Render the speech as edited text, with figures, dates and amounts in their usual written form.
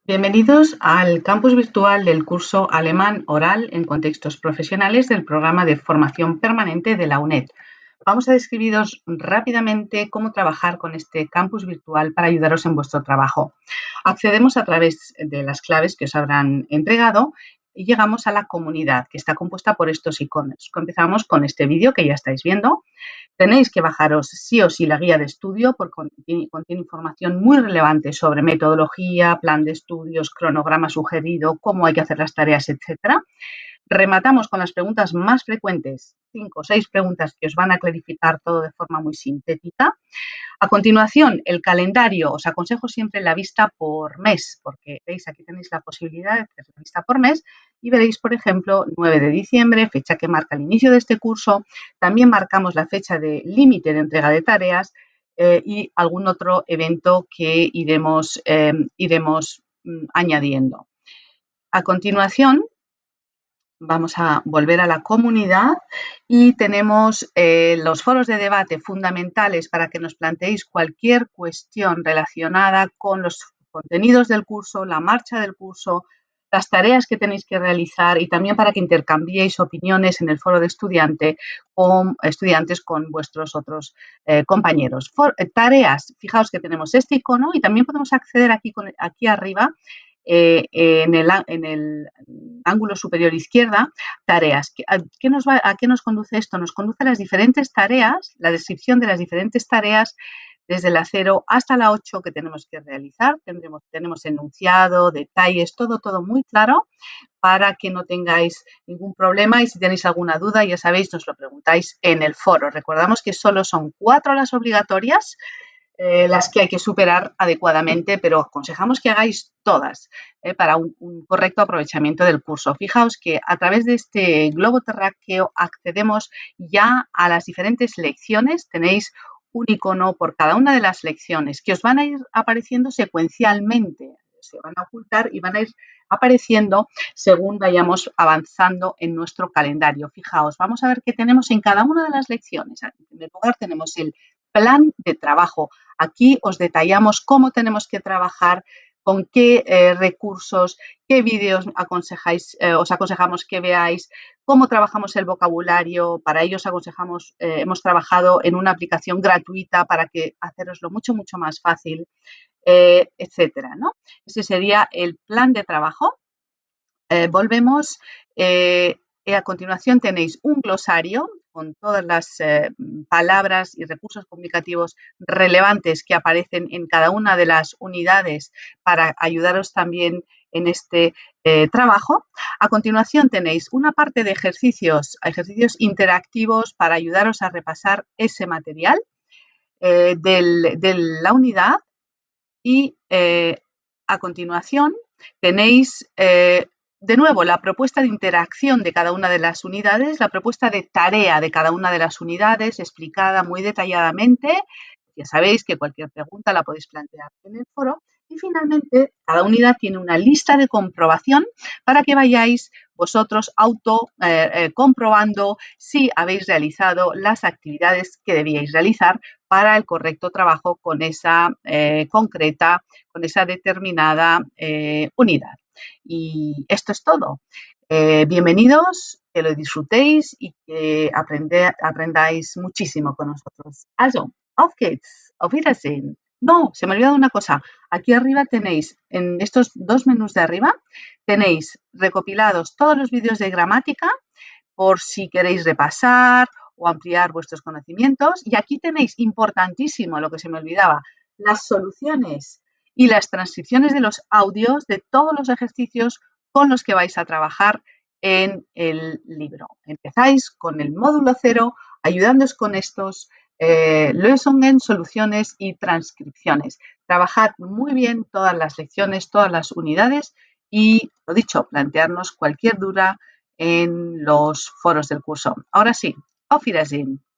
Bienvenidos al campus virtual del curso Alemán Oral en Contextos Profesionales del programa de formación permanente de la UNED. Vamos a describiros rápidamente cómo trabajar con este campus virtual para ayudaros en vuestro trabajo. Accedemos a través de las claves que os habrán entregado y llegamos a la comunidad, que está compuesta por estos iconos. Empezamos con este vídeo que ya estáis viendo. Tenéis que bajaros sí o sí la guía de estudio porque contiene información muy relevante sobre metodología, plan de estudios, cronograma sugerido, cómo hay que hacer las tareas, etcétera. Rematamos con las preguntas más frecuentes, 5 o 6 preguntas que os van a clarificar todo de forma muy sintética. A continuación, el calendario. Os aconsejo siempre la vista por mes, porque veis, aquí tenéis la posibilidad de hacer la vista por mes y veréis, por ejemplo, 9 de diciembre, fecha que marca el inicio de este curso. También marcamos la fecha de límite de entrega de tareas y algún otro evento que iremos añadiendo. A continuación, vamos a volver a la comunidad y tenemos los foros de debate fundamentales para que nos planteéis cualquier cuestión relacionada con los contenidos del curso, la marcha del curso, las tareas que tenéis que realizar y también para que intercambiéis opiniones en el foro de estudiantes con vuestros otros compañeros. Tareas, fijaos que tenemos este icono y también podemos acceder aquí arriba en el ángulo superior izquierda, tareas. ¿A qué nos conduce esto? Nos conduce a las diferentes tareas, la descripción de las diferentes tareas desde la 0 hasta la 8 que tenemos que realizar. Tenemos enunciado, detalles, todo muy claro para que no tengáis ningún problema y si tenéis alguna duda, ya sabéis, nos lo preguntáis en el foro. Recordamos que solo son 4 las obligatorias, las que hay que superar adecuadamente, pero aconsejamos que hagáis todas para un correcto aprovechamiento del curso. Fijaos que a través de este globo terráqueo accedemos ya a las diferentes lecciones. Tenéis un icono por cada una de las lecciones que os van a ir apareciendo secuencialmente. Se van a ocultar y van a ir apareciendo según vayamos avanzando en nuestro calendario. Fijaos, vamos a ver qué tenemos en cada una de las lecciones. En primer lugar tenemos el plan de trabajo. Aquí os detallamos cómo tenemos que trabajar, con qué recursos, qué vídeos os aconsejamos que veáis, cómo trabajamos el vocabulario. Para ello os aconsejamos, hemos trabajado en una aplicación gratuita para que haceroslo mucho más fácil, etcétera, ¿no? Ese sería el plan de trabajo. Volvemos. A continuación tenéis un glosario con todas las palabras y recursos comunicativos relevantes que aparecen en cada una de las unidades para ayudaros también en este trabajo. A continuación tenéis una parte de ejercicios interactivos para ayudaros a repasar ese material de la unidad y a continuación tenéis de nuevo la propuesta de interacción de cada una de las unidades, la propuesta de tarea de cada una de las unidades explicada muy detalladamente. Ya sabéis que cualquier pregunta la podéis plantear en el foro. Y finalmente, cada unidad tiene una lista de comprobación para que vayáis vosotros comprobando si habéis realizado las actividades que debíais realizar para el correcto trabajo con esa con esa determinada unidad. Y esto es todo. Bienvenidos, que lo disfrutéis y que aprendáis muchísimo con nosotros. Also, auf geht's, auf Wiedersehen. No, se me ha olvidado una cosa. Aquí arriba tenéis, en estos 2 menús de arriba, tenéis recopilados todos los vídeos de gramática por si queréis repasar o ampliar vuestros conocimientos. Y aquí tenéis, importantísimo, lo que se me olvidaba, las soluciones y las transcripciones de los audios de todos los ejercicios con los que vais a trabajar en el libro. Empezáis con el módulo 0, ayudándoos con estos Lösungen, soluciones y transcripciones. Trabajad muy bien todas las lecciones, todas las unidades y, lo dicho, plantearnos cualquier duda en los foros del curso. Ahora sí, auf Wiedersehen.